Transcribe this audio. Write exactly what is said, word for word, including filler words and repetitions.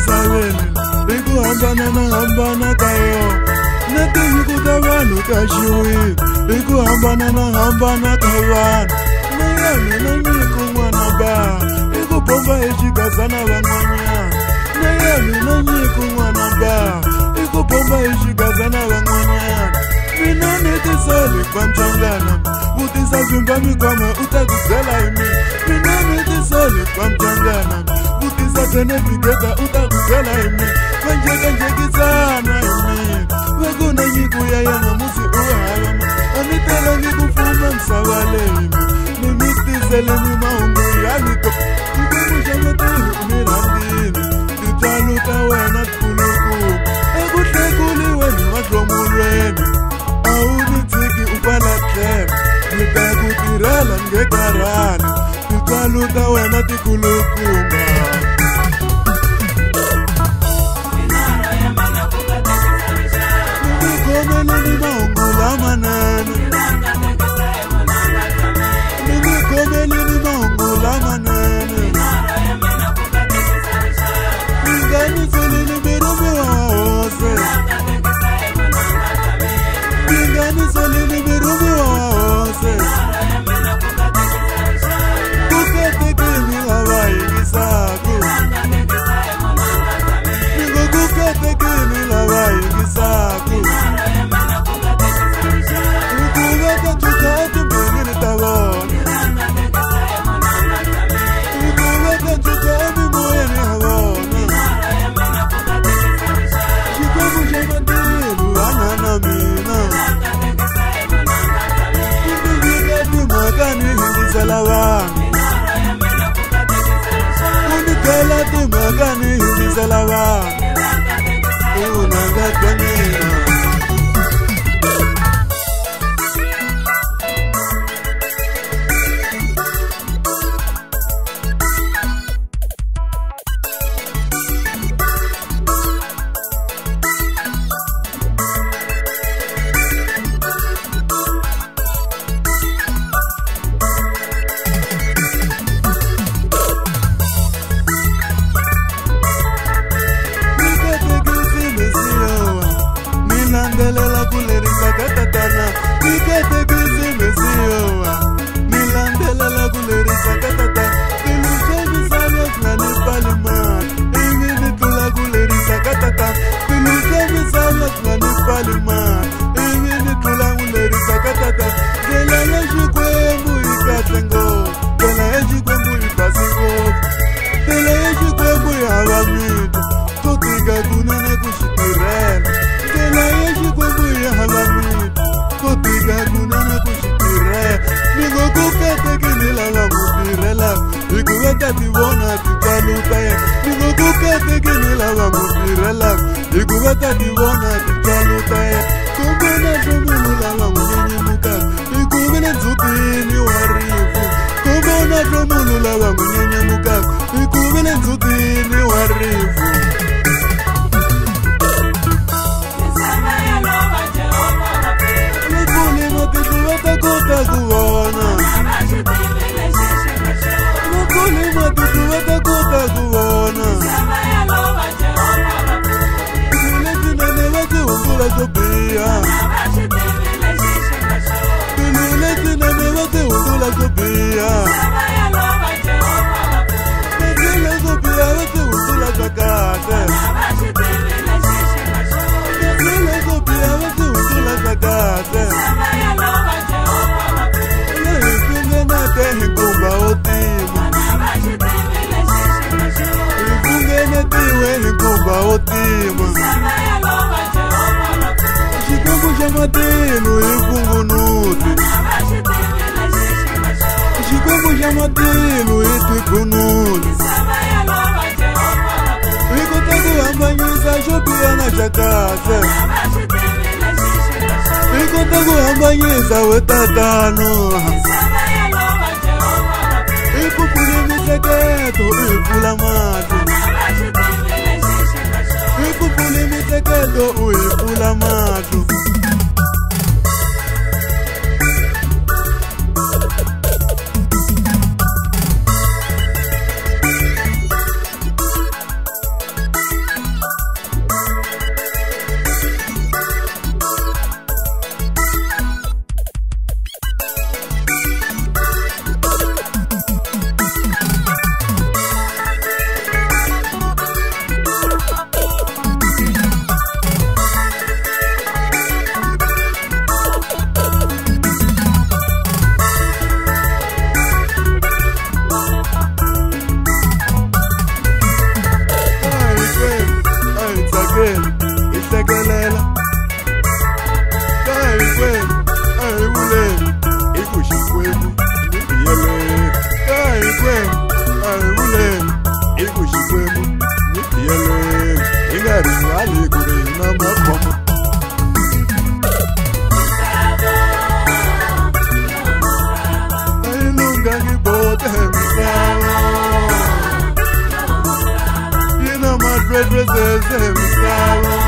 misaveni iku hambana na hambana kayo nati iku tavanu kashiwi iku hambana na hambana kavanu nayami na nyiku mwana ba iku bomba ishikazana vangwanya nayami na nyiku mwana ba iku bomba ishikazana vangwanya mina netisoli kwa mchangana utisa vimba mikwama utakuzela imi mina netisoli kwa mchangana utisa tene vigeta utakuzela imi kanjeka njekizana imi wekuna nyiku ya yana musi uhalama anitela nikufuma msawale imi nimitizele ni maungu yaliko ikumushametulu umirandini titaluta wena tukuluku ekutlekuliwe ni matlomulweni aunitiki upalatlema nitakutirela ngekarani titaluta wena tikulukumba nimikomele maungula manene nimikomele maungula manene inganisolini mirumi wawose inganisolini mirumi wawose kuketekini lavaingisaku ningo kuketekini lavaingisaku ukuveka tutati mbingini tavona ukuveka tutati moyeni havona shikomu shamadilu anana mina indivigati makani hindisela vanu unikelati makani hindisela vanu unangakanina Ikuhambanyisa wetatano ikupulimiseketo uipula matu ikupulimiseketo uipula matu princess misava